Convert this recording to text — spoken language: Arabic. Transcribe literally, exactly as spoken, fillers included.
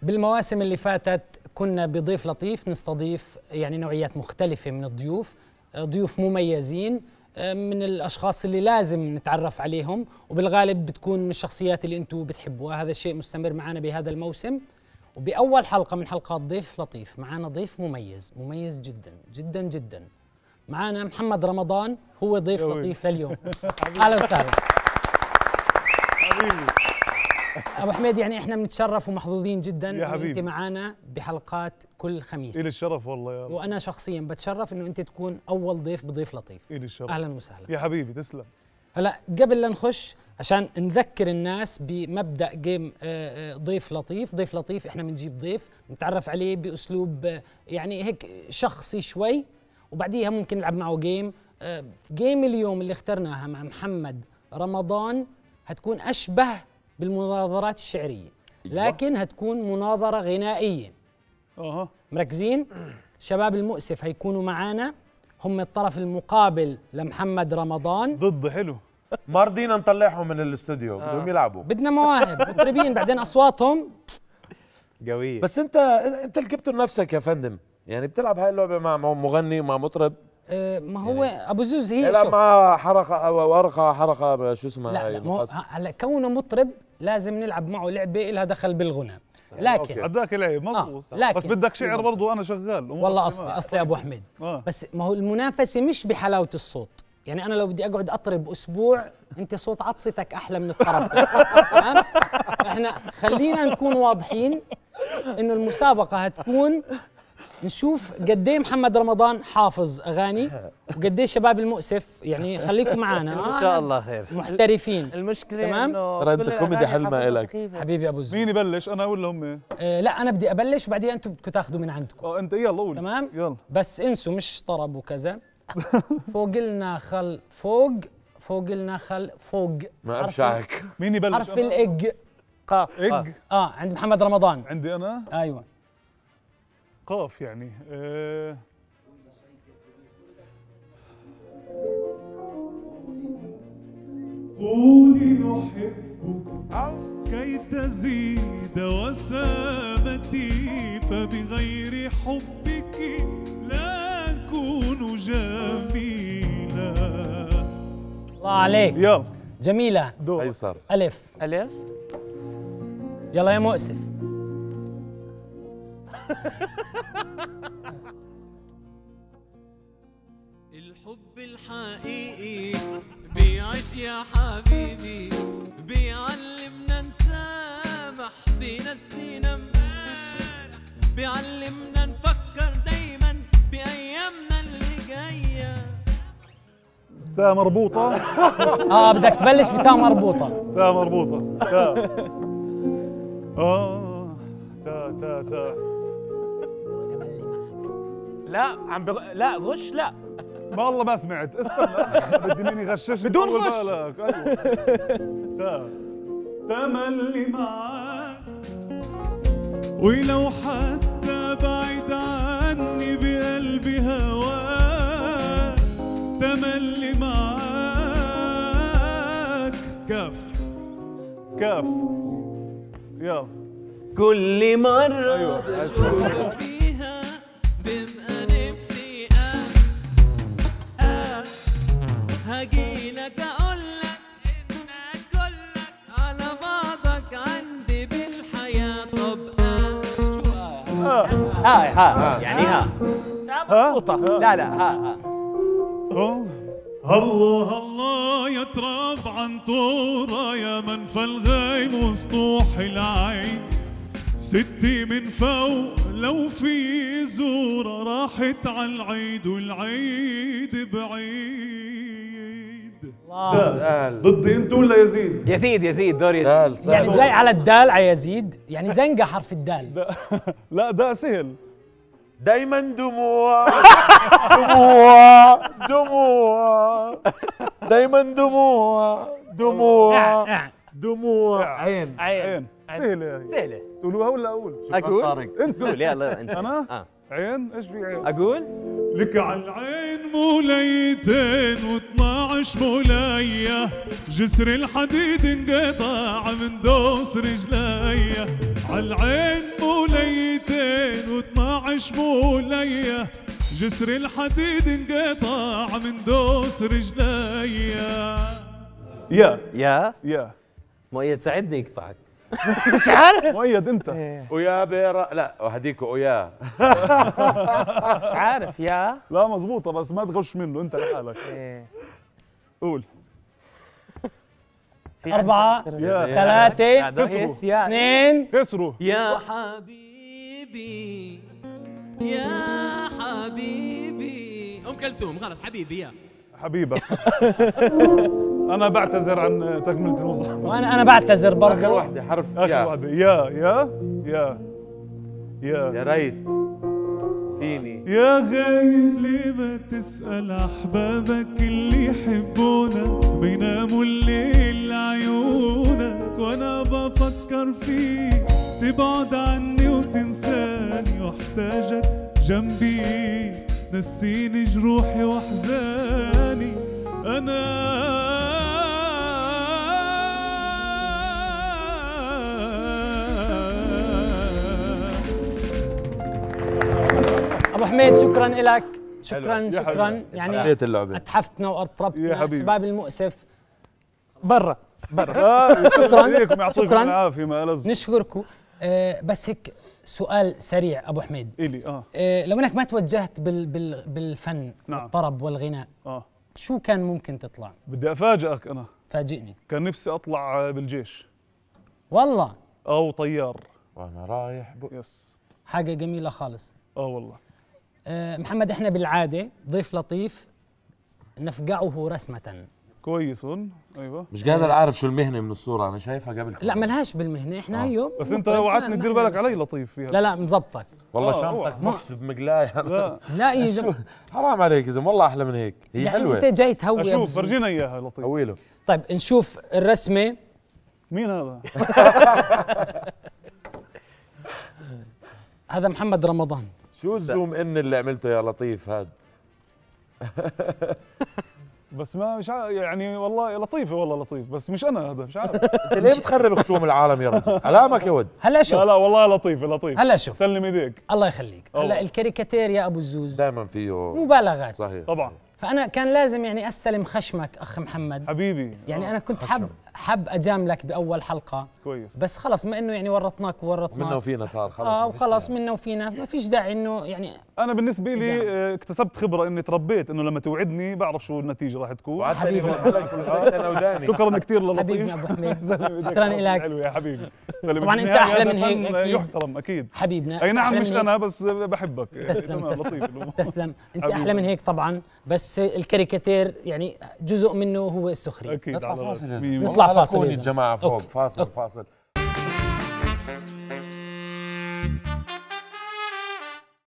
بالمواسم اللي فاتت كنا بضيف لطيف نستضيف يعني نوعيات مختلفة من الضيوف، ضيوف مميزين من الأشخاص اللي لازم نتعرف عليهم، وبالغالب بتكون من الشخصيات اللي أنتم بتحبوها. هذا الشيء مستمر معنا بهذا الموسم. وبأول حلقة من حلقات ضيف لطيف معنا ضيف مميز مميز جدا جدا جدا. معنا محمد رمضان، هو ضيف لطيف لليوم. أهلا وسهلا حبيبي أبو حميد. يعني إحنا بنتشرف ومحظوظين جدا يا إنه أنت حبيبي. معنا بحلقات كل خميس. إلي الشرف والله يا رب. وأنا شخصيا بتشرف إنه أنت تكون أول ضيف بضيف لطيف. إلي الشرف. أهلا وسهلا يا حبيبي تسلم. هلا قبل لا نخش عشان نذكر الناس بمبدأ جيم ضيف لطيف. ضيف لطيف احنا بنجيب ضيف نتعرف عليه بأسلوب يعني هيك شخصي شوي، وبعديها ممكن نلعب معه جيم. جيم اليوم اللي اخترناها مع محمد رمضان هتكون أشبه بالمناظرات الشعرية، لكن هتكون مناظرة غنائية. اها مركزين؟ شباب المؤسف هيكونوا معانا، هم الطرف المقابل لمحمد رمضان. ضد حلو. ما رضينا نطلعهم من الاستوديو، بدهم يلعبوا. بدنا مواهب مطربين بعدين اصواتهم قوية. بس انت انت اللي جبته لنفسك يا فندم، يعني بتلعب هاي اللعبه مع مغني مع مطرب. آه ما هو يعني ابو زوز هي لا مع حركه او ورقه حركه شو اسمها لا, هاي لا هلا كونه مطرب لازم نلعب معه لعبه لها دخل بالغنى، لكن عداك العيب مضبوط. آه بس بدك شعر برضه انا شغال والله اصلي اصلي ابو حميد. آه. بس ما هو المنافسه مش بحلاوه الصوت. يعني انا لو بدي اقعد اطرب اسبوع انت صوت عطستك احلى من الطرب. تمام؟ احنا خلينا نكون واضحين انه المسابقه هتكون نشوف قد ايه محمد رمضان حافظ اغاني وقد ايه شباب المؤسف. يعني خليكم معنا ان شاء الله خير. محترفين. المشكله تمام؟ ترى انت كوميدي حلمه الك حبيبي ابو زوز. مين يبلش انا ولا هم؟ آه لا انا بدي ابلش وبعدين انتم بدكم تاخذوا من عندكم. اه انت يلا قول. تمام؟ يلا. بس انسوا مش طرب وكذا. فوق النخل فوق فوق النخل فوق. ما ابشعك. مين يبلش؟ حرف الاج. قاف. اج. اه عند محمد رمضان. عندي انا؟ ايوه قاف يعني. أه قولي نحبك كي تزيد وسامتي، فبغير حبك لا أكون جميلا. الله عليك. يلا جميلة. دور. ايسر. ألف. ألف. يلا يا مؤسف. الحب الحقيقي بيعيش يا حبيبي، بيعلمنا نسامح، بينسينا امبارح، بيعلمنا نفكر دايما بأيامنا اللي جاية. تاء مربوطة. اه بدك تبلش بتاء مربوطة. تاء مربوطة. تاء. اه تاء تاء تاء. لا عم بغ... لا غش. لا ما والله ما سمعت. استنى بدي مين يغششني بدون طول غش. بالك. ايوه. تاء. تملي معاك ولو حتى بعيد عني بقلبي هواك، تملي معاك. كاف. كاف. يلا. كل مرة ايوه بشوفك فيها ببقى نفسي اه اه هجيلك اقولك انك كلك على بعضك عندي بالحياة. طب اه شو اه؟ ها ها يعني ها مربوطة. لا لا ها ها. أوه. الله الله يا تراب عن طورة، يا منفى الغيم وسطوح العين، ستي من فوق لو في زورة راحت على العيد والعيد بعيد. دال. ضدي انت ولا يزيد؟ يزيد يزيد دور يزيد. دال سهل. يعني جاي على الدال على يزيد، يعني زنقة حرف الدال. لا ده سهل. دايما دموع دموع دموع دايما دموع دموع دموع. عين عين. سهلة هي. سهلة. تقولوها ولا اقول؟ اقول؟ انت قول يلا انت. انا؟ آه. عين؟ ايش في عين؟ اقول؟ لك على العين موليتين واثنا شمولية جسر الحديد انقطع من دوس رجليا عالعين موليتين واثناعش مولية جسر الحديد انقطع من دوس رجليا. يا يا يا مؤيد ساعدني يقطعك. مش عارف. مؤيد انت. ويا بيرا لا وهديك ويا مش عارف يا لا مزبوطة بس ما تغش منه انت لحالك. إيه. قول. في أربعة يا ثلاثة كسروا يا اثنين كسروا. يا حبيبي يا حبيبي ام كلثوم خلص حبيبي يا حبيبك. انا بعتذر عن تكملة الموضوع. وأنا أنا بعتذر اخر برضه. واحدة حرف اخر يا واحدة يا يا يا يا يا ريت فيني. يا غايب ليه ما تسأل أحبابك اللي يحبونك بيناموا الليل لعيونك وأنا بفكر فيك تبعد عني وتنساني واحتاجك جنبي نسيني جروحي واحزاني أنا أبو حميد شكرا لك، شكرا يا شكرا حبيبي. يعني حبيت اللعبة. أتحفتنا يا وأطربتنا حبيبي. شباب المؤسف. برا آه، شكراً. يعطيكم يعطيكم شكراً. العافية ما ألز. نشكركم. آه بس هيك سؤال سريع أبو حميد، إلي اه آه لو انك ما توجهت بال بال بالفن نعم. والطرب والغناء اه شو كان ممكن تطلع؟ بدي أفاجئك أنا. فاجئني. كان نفسي أطلع بالجيش والله أو طيار. وانا رايح ب... يس. حاجة جميلة خالص. اه والله. آه محمد احنا بالعادة ضيف لطيف نفقعه رسمة. كويس هون. ايوه مش قادر اعرف شو المهنة من الصورة، انا شايفها قبل لا ملهاش بالمهنة احنا آه. هيو بس انت مطرب. وعدتني لا، تدير ما- بالك علي لطيف فيها. لا لا مزبطك. والله آه، شنطك اوعى. بوكس بمقلاية. لا لا يا شو زلمة، حرام عليك يا زلمة، والله احلى من هيك، هي يعني حلوة. انت جاي تهوي اشوف أبو زيد. فرجينا اياها لطيف. قويله. طيب نشوف الرسمة. مين هذا؟ هذا محمد رمضان. شو الزوم ان اللي عملته يا لطيف هاد؟ بس ما مش عارف يعني والله لطيفة والله لطيف بس مش انا هذا مش عارف. انت ليه بتخرب خشوم العالم يا رجل؟ علامك يا ود. هلا شوف لا لا والله لطيفة لطيف. هلا شوف سلم ايديك. الله يخليك. هلا الله. الكاريكاتير يا ابو الزوز دائما فيه مبالغات، صحيح. طبعا فانا كان لازم يعني استلم خشمك اخ محمد. حبيبي. يعني آه. انا كنت حب حب اجاملك باول حلقه، كويس. بس خلص ما انه يعني ورطناك منا وورطناك وفينا صار خلص. اه ما فيش وخلص يعني. منا وفينا، ما فيش داعي انه يعني. انا بالنسبة لي زعل. آه، اكتسبت خبرة اني تربيت انه لما توعدني بعرف شو النتيجة راح تكون. وعدتني حبيبي. بالحلق ولفيت انا وداني. شكرا كثير للطيف. حبيبنا ابو حميد سلم إيديك. شكراً لك. حلو يا حبيبي. سلم طبعاً إيديك. أنت أحلى هذا من هيك فن أكيد. يحترم اكيد. حبيبنا اي أنت نعم أحلى مش من هيك. انا بس بحبك. تسلم تمام، تسلم لطيف الأمور. تسلم انت حبيبي. احلى من هيك طبعا، بس الكاريكاتير يعني جزء منه هو السخريه. اكيد نطلع على فاصل يا راسي. زلمة. نطلع والله فاصل يا كوني زلمة. الجماعة فوق. أوكي. فاصل أوكي. فاصل